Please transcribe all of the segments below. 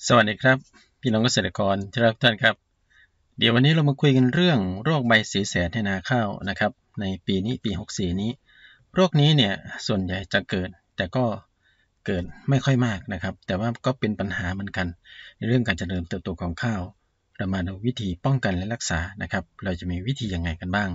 สวัสดีครับพี่น้องเกษตรกรที่รักทุกท่านครับเดี๋ยววันนี้เรามาคุยกันเรื่องโรคใบสีแสดในนาข้าวนะครับในปีนี้ปี64นี้โรคนี้เนี่ยส่วนใหญ่จะเกิดแต่ก็เกิดไม่ค่อยมากนะครับแต่ว่าก็เป็นปัญหาเหมือนกันในเรื่องการเจริญเติบโตของข้าวเรามาดูวิธีป้องกันและรักษานะครับเราจะมีวิธียังไงกันบ้าง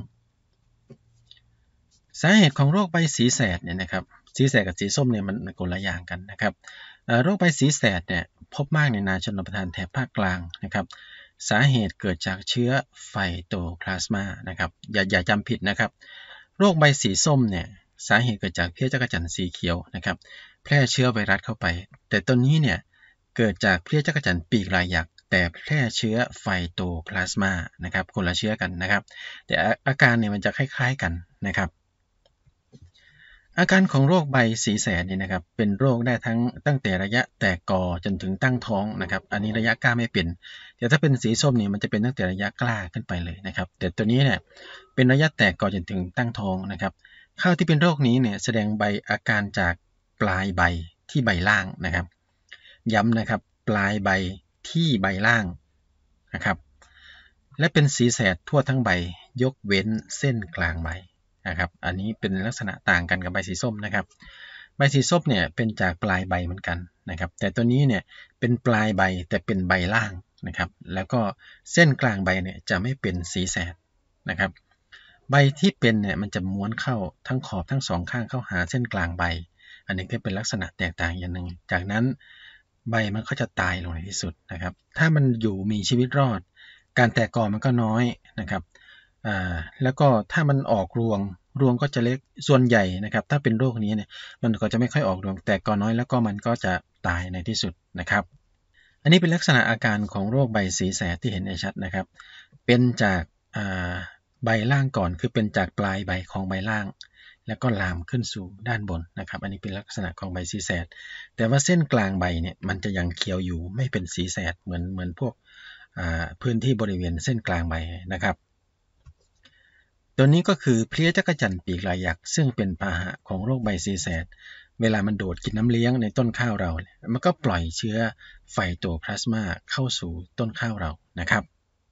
สาเหตุของโรคใบสีแสดเนี่ยนะครับสีแสดกับสีส้มเนี่ยมันคนละอย่างกันนะครับโรคใบสีแสดเนี่ยพบมากในนาชนประทานแถบภาคกลางนะครับสาเหตุเกิดจากเชื้อไฟโตพลาสมานะครับอย่าจำผิดนะครับโรคใบสีส้มเนี่ยสาเหตุเกิดจากเพลี้ยจักจั่นสีเขียวนะครับแพร่เชื้อไวรัสเข้าไปแต่ตัวนี้เนี่ยเกิดจากเพลี้ยจักจั่นปีกลายหยักแต่แพร่เชื้อไฟโตพลาสมานะครับคนละเชื้อกันนะครับแต่อาการเนี่ยมันจะคล้ายๆกันนะครับอาการของโรคใบสีแสดเนี่ยนะครับเป็นโรคได้ตั้งแต่ระยะแตกกอจนถึงตั้งท้องนะครับอันนี้ระยะกล้าไม่เป็นแต่ถ้าเป็นสีส้มเนี่ยมันจะเป็นตั้งแต่ระยะกล้าขึ้นไปเลยนะครับแต่ตัวนี้เนี่ยเป็นระยะแตกกอจนถึงตั้งท้องนะครับข้าวที่เป็นโรคนี้เนี่ยแสดงใบอาการจากปลายใบที่ใบล่างนะครับย้ำนะครับปลายใบที่ใบล่างนะครับและเป็นสีแสดทั่วทั้งใบยกเว้นเส้นกลางใบนะครับอันนี้เป็นลักษณะต่างกันกับใบสีส้มนะครับใบสีส้มเนี่ยเป็นจากปลายใบเหมือนกันนะครับแต่ตัวนี้เนี่ยเป็นปลายใบแต่เป็นใบล่างนะครับแล้วก็เส้นกลางใบเนี่ยจะไม่เป็นสีแสดนะครับใบที่เป็นเนี่ยมันจะม้วนเข้าทั้งขอบทั้งสองข้างเข้าหาเส้นกลางใบอันนี้ก็เป็นลักษณะแตกต่างอย่างหนึ่งจากนั้นใบมันก็จะตายลงในที่สุดนะครับถ้ามันอยู่มีชีวิตรอดการแตกกอมันก็น้อยนะครับแล้วก็ถ้ามันออกรวงก็จะเล็กส่วนใหญ่นะครับถ้าเป็นโรคนี้เนี่ยมันก็จะไม่ค่อยออกรวงแตกกอน้อยแล้วก็มันก็จะตายในที่สุดนะครับอันนี้เป็นลักษณะอาการของโรคใบสีแสดที่เห็นได้ชัดนะครับเป็นจากใบล่างก่อนคือเป็นจากปลายใบของใบล่างแล้วก็ลามขึ้นสู่ด้านบนนะครับอันนี้เป็นลักษณะของใบสีแสดแต่ว่าเส้นกลางใบเนี่ยมันจะยังเขียวอยู่ไม่เป็นสีแสดเหมือนพวกพื้นที่บริเวณเส้นกลางใบนะครับตัวนี้ก็คือเพลี้ยจักจั่นปีกลายหยักซึ่งเป็นพาหะของโรคใบสีแสดเวลามันโดดกินน้ำเลี้ยงในต้นข้าวเรามันก็ปล่อยเชื้อไฟโตพลาสมาเข้าสู่ต้นข้าวเรานะครับ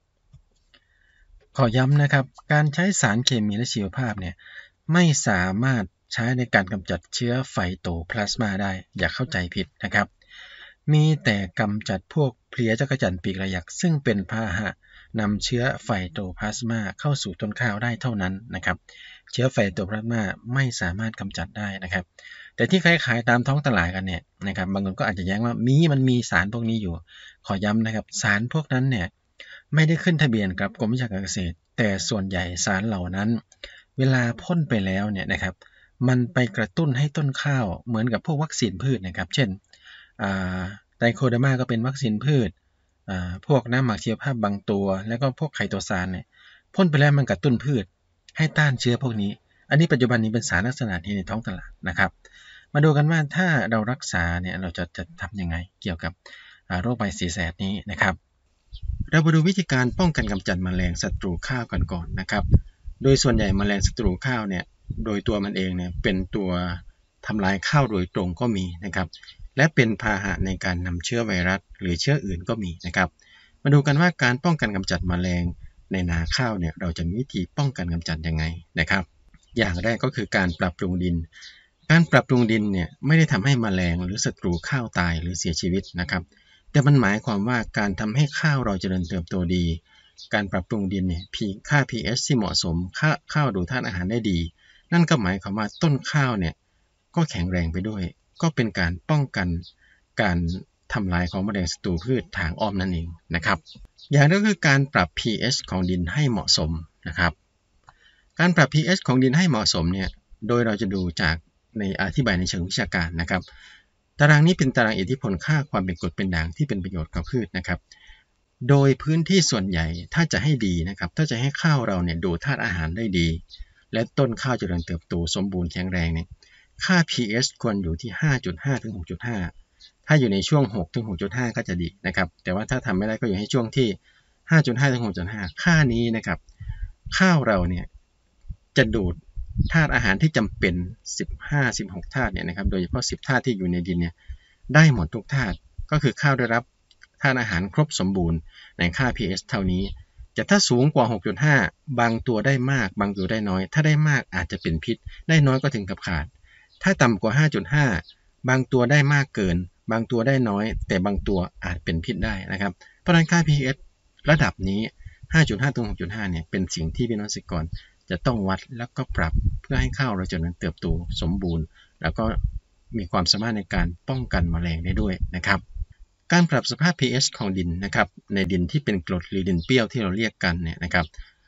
ขอย้ำนะครับการใช้สารเคมีและชีวภาพเนี่ยไม่สามารถใช้ในการกำจัดเชื้อไฟโตพลาสมาได้อย่าเข้าใจผิดนะครับมีแต่กำจัดพวกเพลี้ยจักจั่นปีกลายหยักซึ่งเป็นพาหะนำเชื้อไฟโตพลาสมาเข้าสู่ต้นข้าวได้เท่านั้นนะครับเชื้อไฟโตพลาสมาไม่สามารถกำจัดได้นะครับแต่ที่ขายตามท้องตลาดกันเนี่ยนะครับบางคนก็อาจจะแย้งว่ามันมีสารพวกนี้อยู่ขอย้ำนะครับสารพวกนั้นเนี่ยไม่ได้ขึ้นทะเบียนกับกรมวิชาการเกษตรแต่ส่วนใหญ่สารเหล่านั้นเวลาพ่นไปแล้วเนี่ยนะครับมันไปกระตุ้นให้ต้นข้าวเหมือนกับพวกวัคซีนพืชนะครับเช่นไตรโคเดอร์มาก็เป็นวัคซีนพืชพวกน้ำหมักชีวภาพบางตัวแล้วก็พวกไคโตซานเนี่ยพ่นไปแล้วมันกระตุ้นพืชให้ต้านเชื้อพวกนี้อันนี้ปัจจุบันนี้เป็นสารลักษณะที่ในท้องตลาดนะครับมาดูกันว่าถ้าเรารักษาเนี่ยเราจะทำยังไงเกี่ยวกับโรคใบสีแสดนี้นะครับเรามาดูวิธีการป้องกันกำจัดแมลงศัตรูข้าวกันก่อนนะครับโดยส่วนใหญ่แมลงศัตรูข้าวเนี่ยโดยตัวมันเองเนี่ยเป็นตัวทำลายข้าวโดยตรงก็มีนะครับและเป็นพาหะในการนำเชื้อไวรัสหรือเชื้ออื่นก็มีนะครับมาดูกันว่าการป้องกันกำจัดแมลงในนาข้าวเนี่ยเราจะมีวิธีป้องกันกำจัดยังไงนะครับอย่างแรกก็คือการปรับปรุงดินการปรับปรุงดินเนี่ยไม่ได้ทำให้แมลงหรือศัตรูข้าวตายหรือเสียชีวิตนะครับแต่มันหมายความว่าการทำให้ข้าวเราเจริญเติบโตดีการปรับปรุงดินเนี่ยค่า pH ที่เหมาะสมข้าวดูดธาตุอาหารได้ดีนั่นก็หมายความว่าต้นข้าวเนี่ยก็แข็งแรงไปด้วยก็เป็นการป้องกันการทำลายของแมลงศัตรูพืชทางอ้อมนั่นเองนะครับอย่างแรกก็คือการปรับ pH ของดินให้เหมาะสมนะครับการปรับ pH ของดินให้เหมาะสมเนี่ยโดยเราจะดูจากในอธิบายในเชิงวิชาการนะครับตารางนี้เป็นตารางอิทธิพลค่าความเป็นกรดเป็นด่างที่เป็นประโยชน์กับพืชนะครับโดยพื้นที่ส่วนใหญ่ถ้าจะให้ดีนะครับถ้าจะให้ข้าวเราเนี่ยดูดธาตุอาหารได้ดีและต้นข้าวเจริญเติบโตสมบูรณ์แข็งแรงเนี่ยค่า pH ควรอยู่ที่ 5.5 ถึง 6.5 ถ้าอยู่ในช่วง 6 ถึง 6.5 ก็จะดีนะครับแต่ว่าถ้าทำไม่ได้ก็อยู่ให้ช่วงที่ 5.5 ถึง 6.5 ค่านี้นะครับข้าวเราเนี่ยจะดูดธาตุอาหารที่จำเป็น 15-16 ธาตุเนี่ยนะครับโดยเฉพาะ10 ธาตุที่อยู่ในดินเนี่ยได้หมดทุกธาตุก็คือข้าวได้รับธาตุอาหารครบสมบูรณ์ในค่า pH เท่านี้แต่ถ้าสูงกว่า 6.5 บางตัวได้มากบางตัวได้น้อยถ้าได้มากอาจจะเป็นพิษได้น้อยก็ถึงกับขาดถ้าต่ำกว่า 5.5 บางตัวได้มากเกินบางตัวได้น้อยแต่บางตัวอาจเป็นพิษได้นะครับเพราะฉะนั้นค่า pH ระดับนี้ 5.5 ถึง 6.5 เนี่ยเป็นสิ่งที่พี่น้องเกษตรกรจะต้องวัดแล้วก็ปรับเพื่อให้ข้าวเราเจริญเติบโตสมบูรณ์แล้วก็มีความสามารถในการป้องกันแมลงได้ด้วยนะครับการปรับสภาพ pH ของดินนะครับในดินที่เป็นกรดหรือดินเปรี้ยวที่เราเรียกกันเนี่ยนะครับ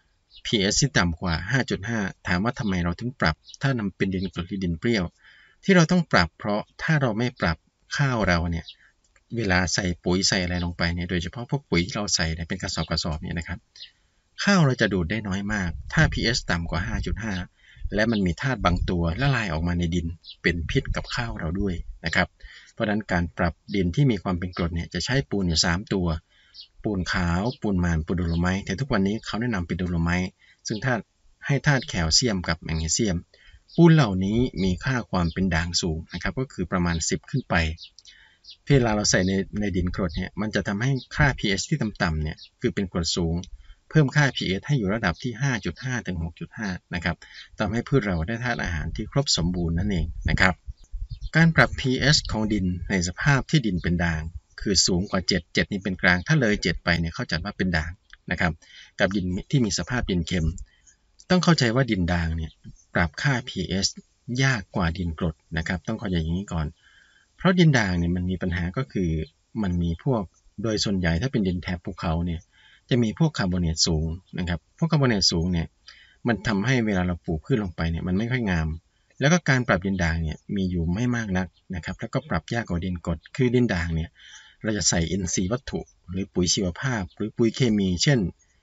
pH ที่ต่ำกว่า 5.5 ถามว่าทำไมเราถึงปรับถ้านำเป็นดินกรดหรือดินเปรี้ยวที่เราต้องปรับเพราะถ้าเราไม่ปรับข้าวเราเนี่ยเวลาใส่ปุ๋ยใส่อะไรลงไปเนี่ยโดยเฉพาะพวกปุ๋ยที่เราใส่เป็นกระสอบเนี่ยนะครับข้าวเราจะดูดได้น้อยมากถ้า pH ต่ำกว่า 5.5 และมันมีธาตุบางตัวละลายออกมาในดินเป็นพิษกับข้าวเราด้วยนะครับเพราะฉะนั้นการปรับดินที่มีความเป็นกรดเนี่ยจะใช้ปูนอยู่3ตัวปูนขาวปูนมันปูนโดโลไมต์แต่ทุกวันนี้เขาแนะนำเป็นโดโลไมต์ซึ่งให้ธาตุแคลเซียมกับแมกนีเซียมปูนเหล่านี้มีค่าความเป็นด่างสูงนะครับก็คือประมาณ10ขึ้นไปเวลาเราใส่ในดินกรดเนี่ยมันจะทำให้ค่า pH ที่ต่ำๆเนี่ยคือเป็นกรดสูงเพิ่มค่า pH ให้อยู่ระดับที่ 5.5 ถึง 6.5 นะครับทำให้พืชเราได้ธาตุอาหารที่ครบสมบูรณ์นั่นเองนะครับการปรับ pH ของดินในสภาพที่ดินเป็นด่างคือสูงกว่า7นี่เป็นกลางถ้าเลย7ไปเนี่ยเขาจัดว่าเป็นด่างนะครับกับดินที่มีสภาพดินเค็มต้องเข้าใจว่าดินด่างเนี่ยปรับค่า pH ยากกว่าดินกรดนะครับต้องเข้าใจอย่างนี้ก่อนเพราะดินด่างเนี่ยมันมีปัญหาก็คือมันมีพวกโดยส่วนใหญ่ถ้าเป็นดินแถบภูเขาเนี่ยจะมีพวกคาร์บอเนตสูงนะครับพวกคาร์บอเนตสูงเนี่ยมันทำให้เวลาเราปลูกพืชลงไปเนี่ยมันไม่ค่อยงามแล้วก็การปรับดินด่างเนี่ยมีอยู่ไม่มากนักนะครับแล้วก็ปรับยากกว่าดินกรดคือดินด่างเนี่ยเราจะใส่อินทรีย์วัตถุหรือปุ๋ยชีวภาพหรือปุ๋ยเคมีเช่น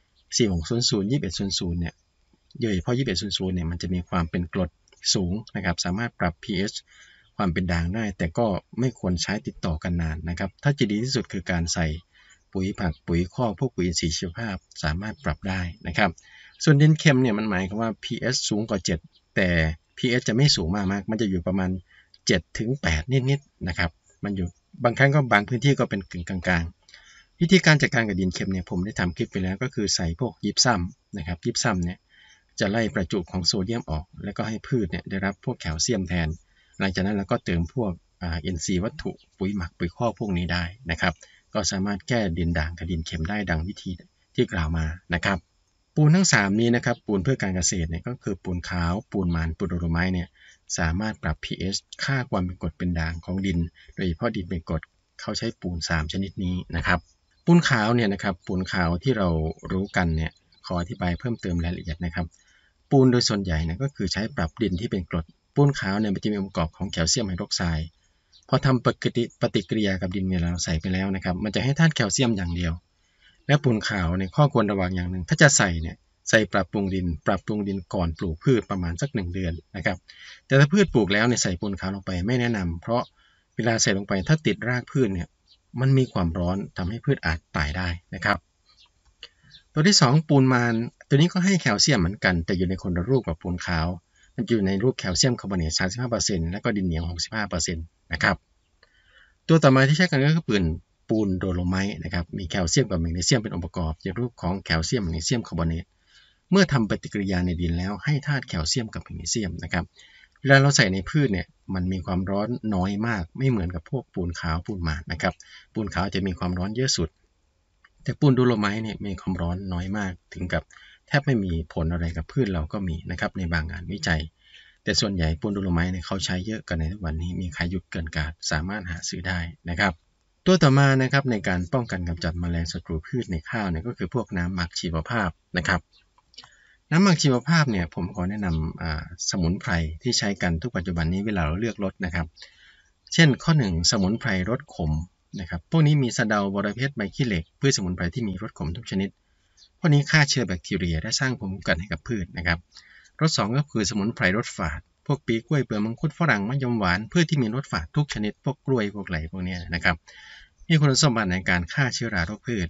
4600 2100เนี่ยโดยเฉพาะ2100เนี่ยมันจะมีความเป็นกรดสูงนะครับสามารถปรับ pH ความเป็นด่างได้แต่ก็ไม่ควรใช้ติดต่อกันนานนะครับถ้าจะดีที่สุดคือการใส่ปุ๋ยผักปุ๋ยคอกพวกปุ๋ยอินทรีย์ชีวภาพสามารถปรับได้นะครับส่วนดินเค็มเนี่ยมันหมายความว่า pH สูงกว่า7แต่ pH จะไม่สูงมากมันจะอยู่ประมาณ7ถึง8นิดๆนะครับมันอยู่บางครั้งก็บางพื้นที่ก็เป็นกึ่งกลางๆวิธีการจัดการกับดินเค็มเนี่ยผมได้ทำคลิปไปแล้วก็คือใส่พวกยิปซัมนะครับยิปซัมเนี่ยจะไล่ประจุของโซเดียมออกแล้วก็ให้พืชเนี่ยได้รับพวกแคลเซียมแทนหลังจากนั้นเราก็เติมพวกอินทรีย์วัตถุปุ๋ยหมักปุ๋ยคอกพวกนี้ได้นะครับก็สามารถแก้ดินด่างกับดินเค็มได้ดังวิธีที่กล่าวมานะครับปูนทั้ง3นี้นะครับปูนเพื่อการเกษตรเนี่ยก็คือปูนขาวปูนมันปูนโดโลไมต์เนี่ยสามารถปรับ pH ค่าความเป็นกรดเป็นด่างของดินโดยเฉพาะดินเป็นกรดเขาใช้ปูน3ชนิดนี้นะครับปูนขาวเนี่ยนะครับปูนขาวที่เรารู้กันเนี่ยขออธิบายเพิ่มเติมรายละเอียดนะครับปูนโดยส่วนใหญ่เนี่ยก็คือใช้ปรับดินที่เป็นกรดปูนขาวเนี่ยมันจะมีองค์ประกอบของแคลเซียมไฮดรอกไซด์พอทำปฏิกิริยากับดินเวลาเราใส่ไปแล้วนะครับมันจะให้ธาตุแคลเซียมอย่างเดียวและปูนขาวเนี่ยข้อควรระวังอย่างหนึ่งถ้าจะใส่เนี่ยใส่ปรับปรุงดินก่อนปลูกพืชประมาณสัก1เดือนนะครับแต่ถ้าพืชปลูกแล้วเนี่ยใส่ปูนขาวลงไปไม่แนะนำเพราะเวลาใส่ลงไปถ้าติดรากพืชเนี่ยมันมีความร้อนทำให้พืชอาจตายได้นะครับตัวที่2ปูนมันตัวนี้ก็ให้แคลเซียมเหมือนกันแต่อยู่ในคนละรูปกับปูนขาวมันอยู่ในรูปแคลเซียมคาร์บอเนต 35% และก็ดินเหนียว 65% นะครับตัวต่อมาที่ใช้กันก็คือปูนโดโลไมต์นะครับมีแคลเซียมกับแมกนีเซียมเป็นองค์ประกอบในรูปของแคลเซียมแมกนีเซียมคาร์บอเนตเมื่อทำปฏิกิริยาในดินแล้วให้ธาตุแคลเซียมกับแมกนีเซียมนะครับเวลาเราใส่ในพืชเนี่ยมันมีความร้อนน้อยมากไม่เหมือนกับพวกปูนขาวปูนมันนะครับปูนขาวจะมีความร้อนเยอะสุดแต่ปูนโดโลไมต์เนี่ยมีความร้อนน้อยมากถึงกับแทบไม่มีผลอะไรกับพืชเราก็มีนะครับในบางงานวิจัยแต่ส่วนใหญ่ปูนโดโลไมต์เนี่ยเขาใช้เยอะกันในทุกวันนี้มีขายอยู่เกินกาดสามารถหาซื้อได้นะครับตัวต่อมานะครับในการป้องกันกำจัดแมลงศัตรูพืชในข้าวเนี่ยก็คือพวกน้ำหมักชีวภาพนะครับน้ำหมักชีวภาพเนี่ยผมขอแนะนำสมุนไพรที่ใช้กันทุกปัจจุบันนี้เวลาเราเลือกรสนะครับเช่นข้อ1สมุนไพรรสขมนะครับพวกนี้มีสะเดาบอระเพ็ดใบขี้เหล็กพืชสมุนไพรที่มีรสขมทุกชนิดพวกนี้ฆ่าเชื้อแบคทีเรียและสร้างภูมิคุ้มกันให้กับพืชนะครับรส2ก็คือสมุนไพรรสฝาดพวกปีกล้วยเปลือกมังคุดฝรั่งมะยมหวานพืชที่มีรสฝาดทุกชนิดพวกกล้วยพวกไหลพวกนี้นะครับมีคุณสมบัติในการฆ่าเชื้อราโรคพืช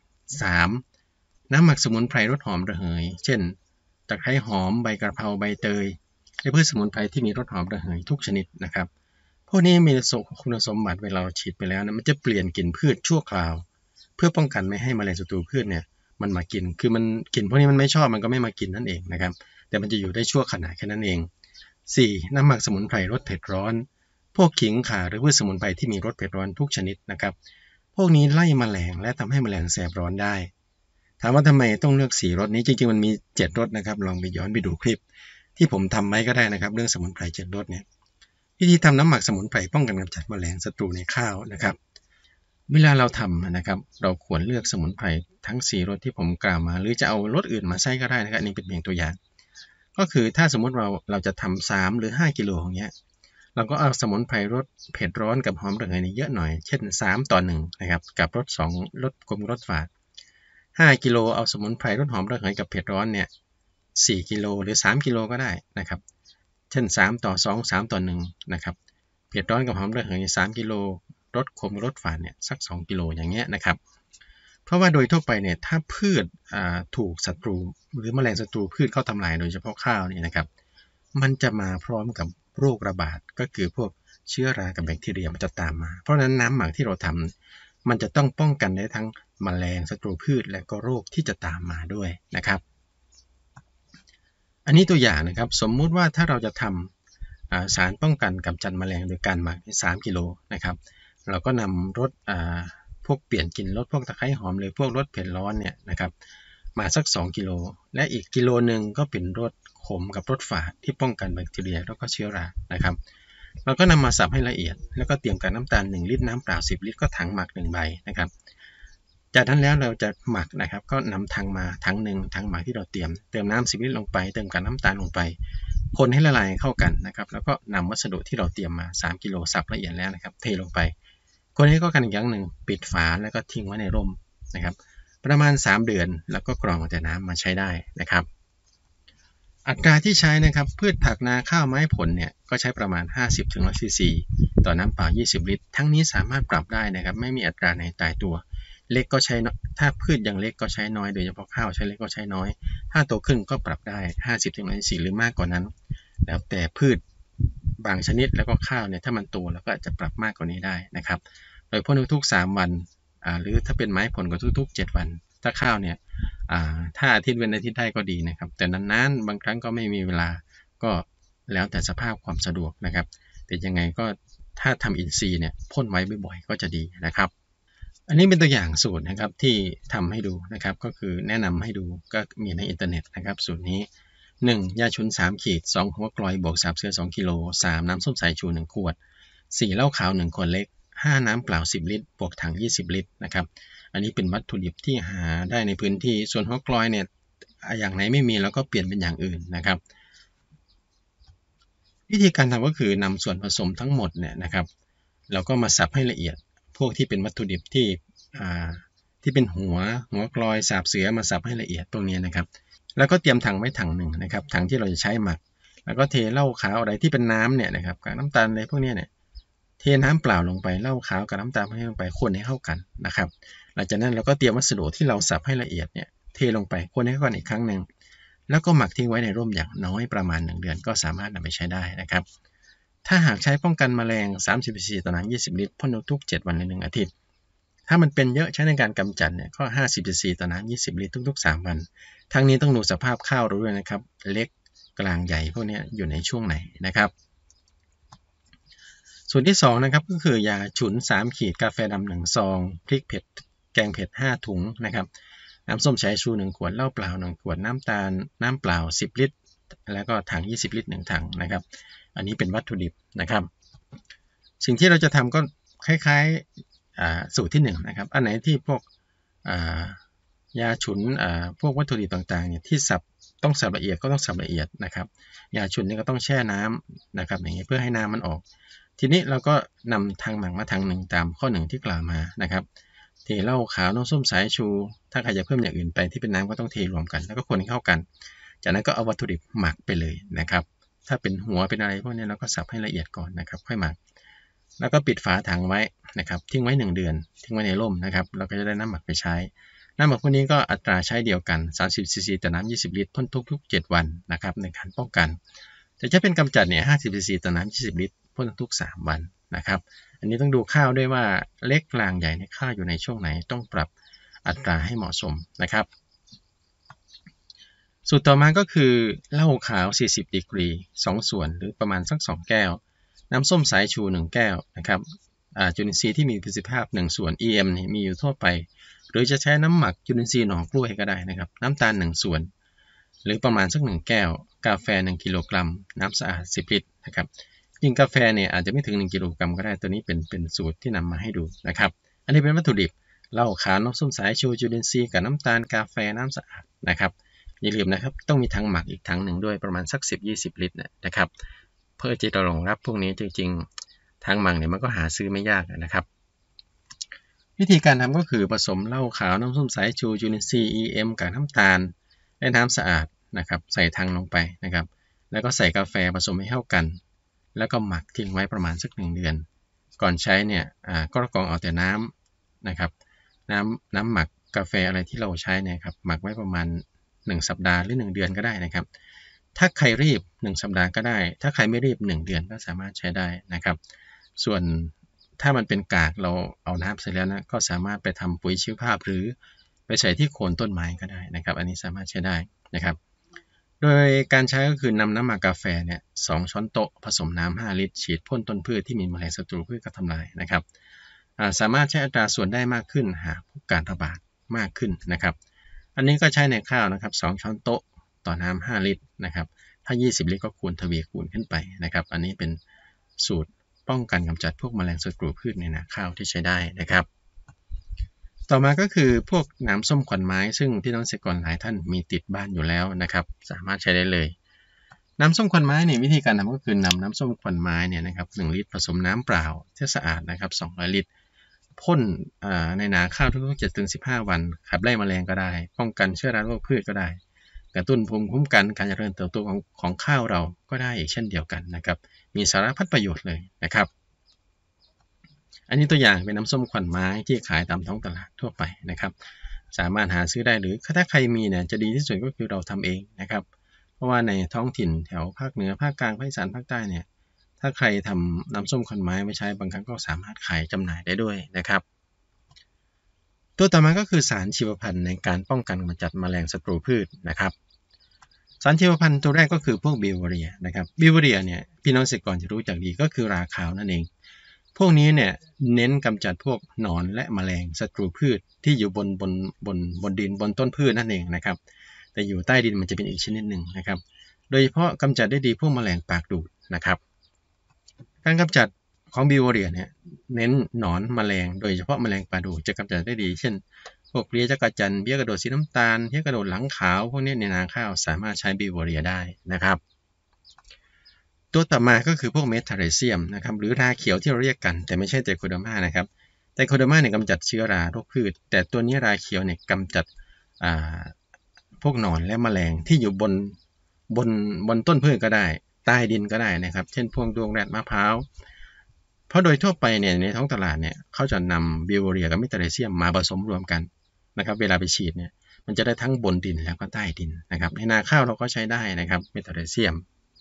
3. น้ำหมักสมุนไพรรสหอมระเหยเช่นตะไคร้หอมใบกระเพราใบเตยและพืชสมุนไพรที่มีรสหอมระเหยทุกชนิดนะครับพวกนี้มีคุณสมบัติเวลาเราฉีดไปแล้วนะมันจะเปลี่ยนกลิ่นพืชชั่วคราวเพื่อป้องกันไม่ให้แมลงศัตรูพืชเนี่ยมันมากินคือมันกินพวกนี้มันไม่ชอบมันก็ไม่มากินนั่นเองนะครับแต่มันจะอยู่ได้ชั่วขณะแค่นั้นเอง 4. น้ำหมักสมุนไพรรสเผ็ดร้อนพวกขิงข่าหรือพืชสมุนไพรที่มีรสเผ็ดร้อนทุกชนิดนะครับพวกนี้ไล่แมลงและทำให้แมลงแสบร้อนได้ถามว่าทำไมต้องเลือก4รสนี้จริงๆมันมี7รสนะครับลองไปย้อนไปดูคลิปที่ผมทำไว้ก็ได้นะครับเรื่องสมุนไพร7รสเนี่ยวิธีทำน้ำหมักสมุนไพรป้องกันกำจัดแมลงศัตรูในข้าวนะครับเวลาเราทำนะครับเราควรเลือกสมุนไพรทั้ง4รสที่ผมกล่าวมาหรือจะเอารสอื่นมาใช้ก็ได้นะครับนี่เป็นเพียงตัวอย่างก็คือถ้าสมมติเราจะทำ3หรือ5กิโลอย่างเงี้ยเราก็เอาสมุนไพรรสเผ็ดร้อนกับหอมระเหยเยอะหน่อยเช่น3:1นะครับกับรส2รสกลมรสฝาด5กิโลเอาสมุนไพรรสหอมระเหยกับเผ็ดร้อนเนี่ย4กิโลหรือ3กิโลก็ได้นะครับเช่น3:2 3:1นะครับเผ็ดร้อนกับหอมระเหย3กิโลรสขมรสฝาดเนี่ยสัก2กิโลอย่างเงี้ยนะครับเพราะว่าโดยทั่วไปเนี่ยถ้าพืชถูกศัตรูหรือแมลงศัตรูพืชเข้าทำลายโดยเฉพาะข้าวนี่นะครับมันจะมาพร้อมกับโรคระบาดก็คือพวกเชื้อรากับแบคทีเรียมันจะตามมาเพราะฉะนั้นน้ำหมักที่เราทำมันจะต้องป้องกันได้ทั้งแมลงศัตรูพืชและก็โรคที่จะตามมาด้วยนะครับอันนี้ตัวอย่างนะครับสมมุติว่าถ้าเราจะทำสารป้องกันกำจัดแมลงโดยการหมัก3กิโลนะครับเราก็นำรสพวกเปลี่ยนกลิ่นรสพวกตะไคร้หอมหรือพวกรสเผ็ดร้อนเนี่ยนะครับมาสัก2กิโลและอีกกิโลนึงก็เป็นรสขมกับรสฝาดที่ป้องกันแบคทีเรียแล้วก็เชื้อรานะครับเราก็นำมาสับให้ละเอียดแล้วก็เตรียมกับน้ำตาล1ลิตรน้ำเปล่า10ลิตรก็ถังหมัก1ใบนะครับจากนั้นแล้วเราจะหมักนะครับก็นำถังมาถังหนึ่งถังหมักที่เราเตรียมเติมน้ำ10ลิตรลงไปเติมกับน้ำตาลลงไปคนให้ละลายเข้ากันนะครับแล้วก็นำวัสดุที่เราเตรียมมา3กิโลสับละเอียดแล้วนะครับเทลงไปคนให้เข้ากันอีกครั้งหนึ่งปิดฝาแล้วก็ทิ้งไว้ในร่มนะครับประมาณ3เดือนแล้วก็กรองเอาแต่น้ำมาใช้ได้นะครับอัตราที่ใช้นะครับพืชผักนาข้าวไม้ผลเนี่ยก็ใช้ประมาณ 50-100 ซีซีต่อน้ำเปล่า20ลิตรทั้งนี้สามารถปรับได้นะครับไม่มีอัตราไหนตายตัวเล็กก็ใช้ถ้าพืชยังเล็กก็ใช้น้อยโดยเฉพาะข้าวใช้เล็กก็ใช้น้อยถ้าโตขึ้นก็ปรับได้ 50-100 ซีซีหรือมากกว่านั้นแล้วแต่พืชบางชนิดแล้วก็ข้าวเนี่ยถ้ามันโตแล้วก็จะปรับมากกว่านี้ได้นะครับโดยพ่นทุกๆ3วันหรือถ้าเป็นไม้ผลก็ทุกๆ7วันถ้าข้าวเนี่ยถ้าอาทิตย์เว้นอาทิตย์ได้ก็ดีนะครับแต่นานๆบางครั้งก็ไม่มีเวลาก็แล้วแต่สภาพความสะดวกนะครับแต่ยังไงก็ถ้าทำอินทรีย์เนี่ยพ่นไว้บ่อยๆก็จะดีนะครับอันนี้เป็นตัวอย่างสูตรนะครับที่ทำให้ดูนะครับก็คือแนะนำให้ดูก็มีในอินเทอร์เน็ตนะครับสูตรนี้1ยาฉุน3ขีด2หัวกลอยบวกสาบเสือ2กิโล3น้ำส้มสายชู1ขวด4เหล้าขาว1ขวดเล็ก5น้ำเปล่า10ลิตรบวกถัง20ลิตรนะครับอันนี้เป็นวัตถุดิบที่หาได้ในพื้นที่ส่วนหัวกลอยเนี่ยอย่างไหนไม่มีเราก็เปลี่ยนเป็นอย่างอื่นนะครับวิธีการทำก็คือนำส่วนผสมทั้งหมดเนี่ยนะครับเราก็มาสับให้ละเอียดพวกที่เป็นวัตถุดิบที่เป็นหัวกลอยสาบเสือมาสับให้ละเอียดตรงนี้นะครับแล้วก็เตรียมถังไว้ถังหนึ่งนะครับถังที่เราจะใช้หมักแล้วก็เทเหล้าขาวอะไรที่เป็นน้ำเนี่ยนะครับกับน้ำตาลอะไรพวกนี้เนี่ยเทน้ำเปล่าลงไปเหล้าขาวกับน้ำตาลให้ลงไปคนให้เข้ากันนะครับหลังจากนั้นเราก็เตรียมวัสดุที่เราสับให้ละเอียดเนี่ยเทลงไปคนให้เข้ากันอีกครั้งหนึ่งแล้วก็หมักทิ้งไว้ในร่มอย่างน้อยประมาณ1เดือนก็สามารถนำไปใช้ได้นะครับถ้าหากใช้ป้องกันแมลง30 cc ต่อน้ำ20ลิตรพ่นทุก7วันใน1อาทิตย์ถ้ามันเป็นเยอะใช้ในการกำจัดเนี่ยก็50 cc ต่อน้ำ20ลิตรทุกๆ3วันทั้งนี้ต้องดูสภาพข้าวด้วยนะครับเล็กกลางใหญ่พวกนี้อยู่ในช่วงไหนนะครับส่วนที่2นะครับก็คือยาฉุน3ขีดกาแฟดำ1ซองพริกเผ็ดแกงเผ็ด5ถุงนะครับน้ำส้มสายชู1ขวดเหล้าเปล่า1ขวดน้ำตาลน้ำเปล่า10ลิตรแล้วก็ถัง20ลิตร1ถังนะครับอันนี้เป็นวัตถุดิบนะครับสิ่งที่เราจะทำก็คล้ายๆสูตรที่1นะครับอันไหนที่พวกยาฉุนพวกวัตถุดิบต่างๆเนี่ยที่ต้องสับละเอียดก็ต้องสับละเอียดนะครับยาฉุนนี่ก็ต้องแช่น้ำนะครับอย่างนี้เพื่อให้น้ำมันออกทีนี้เราก็นำทางหมักมาทางหนึ่งตามข้อ1ที่กล่าวมานะครับเทเหล้าขาวน้ำส้มสายชูถ้าใครจะเพิ่มอย่างอื่นไปที่เป็นน้ำก็ต้องเทรวมกันแล้วก็คนให้เข้ากันจากนั้นก็เอาวัตถุดิบหมักไปเลยนะครับถ้าเป็นหัวเป็นอะไรพวกนี้เราก็สับให้ละเอียดก่อนนะครับค่อยหมักแล้วก็ปิดฝาถังไว้นะครับทิ้งไว้1เดือนทิ้งไว้ในร่มนะครับเราก็จะได้น้ำหมักไปใช้น้ำหมักพวกนี้ก็อัตราใช้เดียวกัน30 cc ต่อน้ำ20ลิตรพ่นทุก7วันนะครับในการป้องกันแต่จะเป็นกำจัดเนี่ย50 cc ต่อน้ำ20ลิตรพ่นทุก3วันนะครับอันนี้ต้องดูข้าวด้วยว่าเล็กกลางใหญ่ในข้าวอยู่ในช่วงไหนต้องปรับอัตราให้เหมาะสมนะครับสูตรต่อมาก็คือเหล้าขาว40ดีกรี2ส่วนหรือประมาณสัก2แก้วน้ำส้มสายชู1แก้วนะครับจุลินทรีย์ที่มีประสิทธิภาพ1ส่วน EM นี่มีอยู่ทั่วไปหรือจะใช้น้ำหมักจุลินทรีย์หน่อกล้วยก็ได้นะครับน้ำตาล1ส่วนหรือประมาณสัก1แก้วกาแฟ1กิโลกรัมน้ำสะอาด10ลิตรนะครับยิ่งกาแฟเนี่ยอาจจะไม่ถึง1กิโลกรัมก็ได้ตัวนี้เป็นสูตรที่นำมาให้ดูนะครับอันนี้เป็นวัตถุดิบเหล้าขาวน้ำส้มสายชูจุลินทรีย์กับน้ำตาลกาแฟน้ำสะอาดนะครับอย่าลืมนะครับต้องมีถังหมักอีกถังหนึ่งด้วยประมาณสัก10-20 ลิตรนะครับเพื่อจะรองรับพวกนี้จริงๆถังหมักเนี่ยมันก็หาซื้อไม่ยากนะครับวิธีการทำก็คือผสมเหล้าขาวน้ำส้มสายชูจุลินทรีย์ EM กับน้ำตาลและน้ำสะอาดนะครับใส่ถังลงไปนะครับแล้วก็ใส่กาแฟผสมให้เข้ากันแล้วก็หมักทิ้งไว้ประมาณสัก1เดือนก่อนใช้เนี่ยก็กรองเอาแต่น้ำนะครับน้ำหมักกาแฟอะไรที่เราใช้เนี่ยครับหมักไว้ประมาณ1สัปดาห์หรือ1เดือนก็ได้นะครับถ้าใครรีบ1สัปดาห์ก็ได้ถ้าใครไม่รีบ1เดือนก็สามารถใช้ได้นะครับส่วนถ้ามันเป็นกากเราเอาน้ำเสร็จแล้วนะก็สามารถไปทำปุ๋ยชีวภาพหรือไปใส่ที่โคนต้นไม้ก็ได้นะครับอันนี้สามารถใช้ได้นะครับโดยการใช้ก็คือนำน้ำหมักกาแฟเนี่ย2ช้อนโต๊ะผสมน้ำ5ลิตรฉีดพ่นต้นพืชที่มีแมลงศัตรูพืชก็ทำลายนะครับสามารถใช้อัตราส่วนได้มากขึ้นหากพบการระบาดมากขึ้นนะครับอันนี้ก็ใช้ในข้าวนะครับ2ช้อนโต๊ะต่อน้ำ5ลิตรนะครับถ้า20ลิตรก็คูณทวีคูณขึ้นไปนะครับอันนี้เป็นสูตรป้องกันกำจัดพวกแมลงศัตรูพืชในนาข้าวที่ใช้ได้นะครับต่อมาก็คือพวกน้ำส้มขวัญไม้ซึ่งพี่น้องเกษตรกรหลายท่านมีติดบ้านอยู่แล้วนะครับสามารถใช้ได้เลยน้ำส้มขวัญไม้เนี่ยวิธีการทำก็คือนำน้ำส้มขวัญไม้เนี่ยนะครับ1ลิตรผสมน้ำเปล่าที่สะอาดนะครับ200ลิตรพ่นในนาข้าวทุกๆ 7-15 วันขับไล่แมลงก็ได้ป้องกันเชื้อราโรคพืชก็ได้กระตุ้นภูมิคุ้มกันการเจริญเติบโตของข้าวเราก็ได้อีกเช่นเดียวกันนะครับมีสารพัดประโยชน์เลยนะครับอันนี้ตัวอย่างเป็นน้ำส้มขวัญไม้ที่ขายตามท้องตลาดทั่วไปนะครับสามารถหาซื้อได้หรือถ้าใครมีเนี่ยจะดีที่สุดก็คือเราทำเองนะครับเพราะว่าในท้องถิ่นแถวภาคเหนือภาคกลางภาคอีสานภาคใต้เนี่ยถ้าใครทำน้ำส้มขวัญไม้ไว้ใช้บางครั้งก็สามารถขายจำหน่ายได้ด้วยนะครับตัวต่อมาก็คือสารชีวพันธุ์ในการป้องกันกำจัดแมลงศัตรูพืชนะครับสารชีวพันธุ์ตัวแรกก็คือพวกบิวเรียนะครับบิวเรียเนี่ยพี่น้องเกษตรกรจะรู้จักดีก็คือราขาวนั่นเองพวกนี้เนี่ยเน้นกำจัดพวกหนอนและแมลงศัตรูพืชที่อยู่บนดินบนต้นพืชนั่นเองนะครับแต่อยู่ใต้ดินมันจะเป็นอีกชนิดหนึ่งนะครับโดยเฉพาะกำจัดได้ดีพวกแมลงปากดูดนะครับการกำจัดของบิวเรียเนี่ยเน้นหนอนแมลงโดยเฉพาะแมลงปากดูดจะกำจัดได้ดีเช่นพวกเพลี้ยจักรจั่นเพลี้ยกระโดดสีน้ำตาลเพลี้ยกระโดดหลังขาวพวกนี้ในนาข้าวสามารถใช้บิวเรียได้นะครับตัวต่อมาก็คือพวกเมทาเรเซียมนะครับหรือราเขียวที่เราเรียกกันแต่ไม่ใช่ไตรโคเดอร์มานะครับไตรโคเดอร์มาเนี่ยกำจัดเชื้อราโรคพืชแต่ตัวนี้ราเขียวเนี่ยกำจัดพวกหนอนและแมลงที่อยู่บนต้นพืชก็ได้ใต้ดินก็ได้นะครับเช่นพวกดวงแรดมะพร้าวเพราะโดยทั่วไปเนี่ยในท้องตลาดเนี่ยเขาจะนำบิวเรียกับเมทาเรเซียมมาผสมรวมกันนะครับเวลาไปฉีดเนี่ยมันจะได้ทั้งบนดินแล้วก็ใต้ดินนะครับในนาข้าวเราก็ใช้ได้นะครับเมทาเรเซียม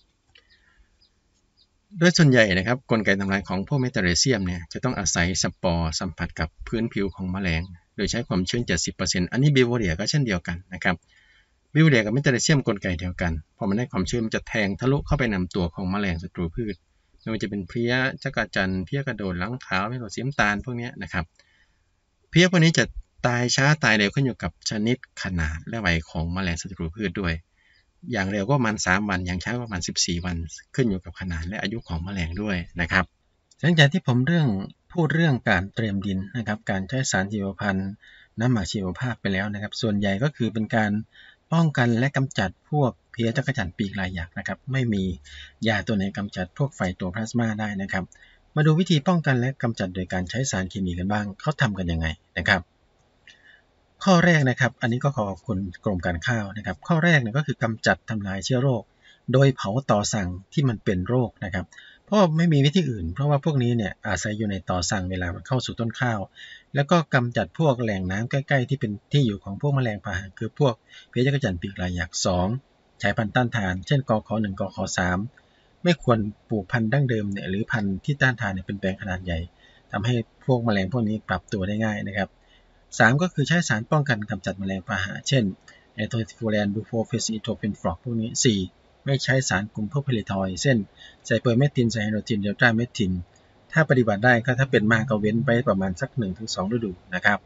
โดยส่วนใหญ่นะครับกลไกทำลายของพวกเมทาเรเซียมเนี่ยจะต้องอาศัยสปอร์สัมผัสกับพื้นผิวของแมลงโดยใช้ความชื้น 70% อันนี้บิวเรียก็เช่นเดียวกันนะครับบิวเรียกับเมทาเรเซียมกลไกเดียวกันพอมันได้ความชื้นมันจะแทงทะลุเข้าไปนำตัวของแมลงศัตรูพืชไม่ว่าจะเป็นเพลี้ยจักรจั่นเพลี้ยกระโดดหลังขาวเพลี้ยกระโดดสีน้ำตาลพวกนี้นะครับเพลี้ยพวกนี้จะตายช้าตายเร็วขึ้นอยู่กับชนิดขนาดและวัยของแมลงศัตรูพืชด้วยอย่างเร็วก็ประมาณ3วันอย่างช้าก็ประมาณ14วันขึ้นอยู่กับขนาดและอายุของแมลงด้วยนะครับหลังจากที่ผมพูดเรื่องการเตรียมดินนะครับการใช้สารชีวพันธุ์น้ำหมักชีวภาพไปแล้วนะครับส่วนใหญ่ก็คือเป็นการป้องกันและกำจัดพวกเพลี้ยจักรจั่นปีกลายหยักนะครับไม่มียาตัวไหนกำจัดพวกไฟโตพลาสมาได้นะครับมาดูวิธีป้องกันและกำจัดโดยการใช้สารเคมีกันบ้างเขาทำกันยังไงนะครับข้อแรกนะครับอันนี้ก็ขอบคุณกรมการข้าวนะครับข้อแรกเนี่ยก็คือกำจัดทำลายเชื้อโรคโดยเผาต่อสั่งที่มันเป็นโรคนะครับเพราะไม่มีวิธีอื่นเพราะว่าพวกนี้เนี่ยอาศัยอยู่ในต่อสั่งเวลามันเข้าสู่ต้นข้าวแล้วก็กำจัดพวกแหล่งน้ำใกล้ๆที่เป็นที่อยู่ของพวกแมลงพาหะคือพวกเพลี้ยจักรจั่นปีกลายหยัก2ใช้พันธุ์ต้านทานเช่นกข1กข3 ไม่ควรปลูกพันธุ์ดั้งเดิมเนี่ยหรือพันธุ์ที่ต้านทานเนี่ยเป็นแปลงขนาดใหญ่ทำให้พวกแมลงพวกนี้ปรับตัวได้ง่ายนะครับ3ก็คือใช้สารป้องกันกำจัดแมลงพาหะเช่นไอโทซิฟูแรนบูโฟเฟซิโทเป็นฟลอกพวกนี้4ไม่ใช้สารกลุ่มพวกเพลิทอยด์เช่นไซเปอร์เมทินไซไฮโดรจินเดลต้าเมทินถ้าปฏิบัติได้ก็ถ้าเป็นมากก็เว้นไปประมาณสัก 1-2 ฤดูนะครับ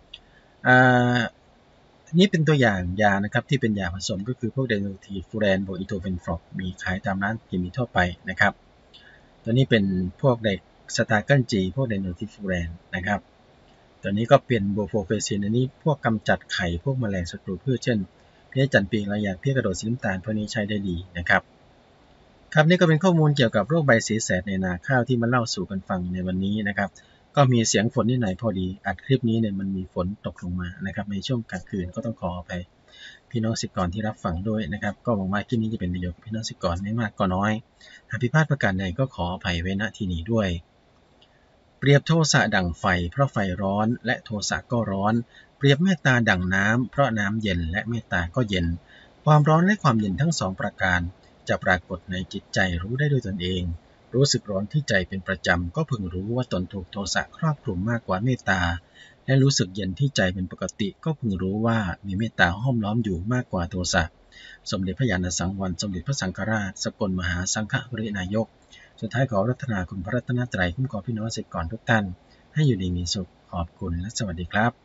นี่เป็นตัวอย่างยานะครับที่เป็นยาผสมก็คือพวกไดโนทีฟูแรนโบอิโทเฟนฟลอกมีขายตามร้านเคมีทั่วไปนะครับตัวนี้เป็นพวกเด็กสตาร์เกิลจีพวกไดโนทีฟูแรนนะครับตัวนี้ก็เป็นโบโฟเฟซินอันนี้พวกกำจัดไข่พวกแมลงศัตรูพืชเช่นเพี้ยจันปีกระยะเพี้ยกระโดดสีน้ำตาลพวกนี้ใช้ได้ดีนะครับครับนี่ก็เป็นข้อมูลเกี่ยวกับโรคใบสีแสดในนาข้าวที่มาเล่าสู่กันฟังในวันนี้นะครับก็มีเสียงฝนนิดหน่อยพอดีอัดคลิปนี้เนี่ยมันมีฝนตกลงมานะครับในช่วงกลางคืนก็ต้องขออภัยพี่น้องศิษย์กรที่รับฟังด้วยนะครับก็หวังว่าคลิปนี้จะเป็นประโยชน์กับพี่น้องศิษย์กรไม่มากก็น้อยหากผิดพลาดประการใดก็ขออภัยไว้ณที่นี้ด้วยเปรียบโทสะดั่งไฟเพราะไฟร้อนและโทสะก็ร้อนเปรียบเมตตาดั่งน้ำเพราะน้ำเย็นและเมตตาก็เย็นความร้อนและความเย็นทั้งสองประการจะปรากฏในจิตใจรู้ได้ด้วยตนเองรู้สึกร้อนที่ใจเป็นประจำก็พึงรู้ว่าตนถูกโทสะครอบคลุมมากกว่าเมตตาและรู้สึกเย็นที่ใจเป็นปกติก็พึงรู้ว่ามีเมตตาห้อมล้อมอยู่มากกว่าโทสะสมเด็จพระญาณสังวรสมเด็จพระสังฆราชสกลมหาสังฆปรินายกสุดท้ายขอรัตนาคุณพระรัตนตรัยคุ้มครองพี่น้องศิษย์กรทุกท่านให้อยู่ดีมีสุขขอบคุณและสวัสดีครับ